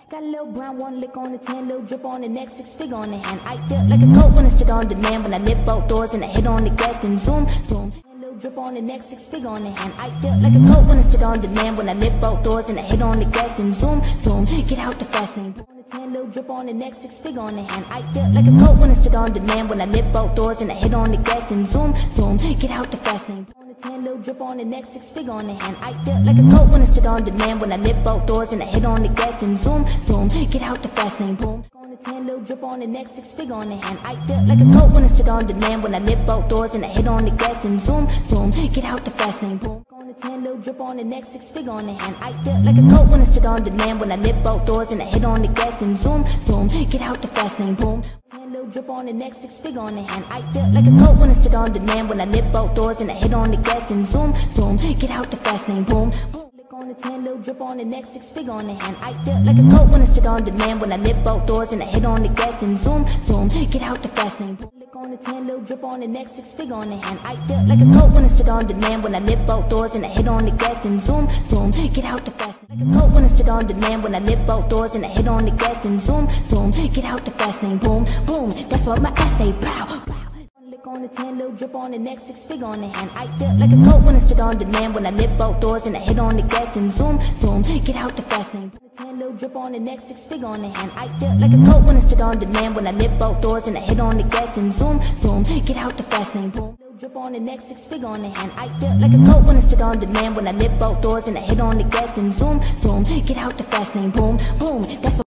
Got a little brown, one lick on the tan, little drip on the neck, 6 figure on the hand. I feel like a coat when I sit on the land, when I lift both doors and I hit on the gas, then zoom, zoom. Little drip on the neck, 6 figure on the hand. I feel like a coat when I sit on the land, when I lift both doors and I hit on the gas, then zoom, zoom. Get out the fast lane. On the tan, little drip on the neck, 6 figure on the hand. I feel like a coat when I sit on the land, when I lift both doors and I hit on the gas, then zoom, zoom. Get out the fast lane. Tan little drip on the neck, 6 figure on the hand. I feel like a coat when I sit on the land, when I lift both doors and I hit on the gas, then zoom, zoom. Get out the fast lane, boom. On the tan little drip on the neck, 6 figure on the hand. I feel like a coat when I sit on the land, when I lift both doors and I hit on the gas, then zoom, zoom. Get out the fast lane, boom. On the tan little drip on the neck, 6 figure on the hand. I feel like a coat when I sit on the land, when I lift both doors and I hit on the gas, then zoom, zoom. Get out the fast lane, boom. Little drip on the neck, 6 figure on the hand. I feel like a coat when I sit on the land, when I lift both doors and I hit on the gas, then zoom, zoom. Get out the fast lane, boom, boom. Lick on the tan, little drip on the neck, 6 figure on the hand. I feel like a coat when I sit on the land, when I lift both doors and I hit on the gas, then zoom, zoom. Get out the fast lane, boom. Lick on the tan, little drip on the neck, 6 figure on the hand. I feel like a coat when I sit on the land, when I lift both doors and I hit on the gas, then zoom, zoom. Get out the fast lane. Like a coat when I sit on the land, when I lift both doors and I hit on the gas, then zoom, zoom. Get out the fast lane, boom, boom. That's what my ass say, pow, pow. Lick on the tan, little drip on the neck, 6 figure on the hand. I feel like a coat when I sit on the land, when I lift both doors and I hit on the gas, then zoom, zoom. Get out the fast lane. The tan, little drip on the neck, 6 figure on the hand. I feel like a coat when I sit on the land, when I lift both doors and I hit on the gas, then zoom, zoom. Get out the fast lane, boom. Drip on the neck, 6 figure on the hand. I feel like a coat when I sit on the land, when I lift both doors and I hit on the gas, then zoom, zoom. Get out the fast lane, boom, boom. That's what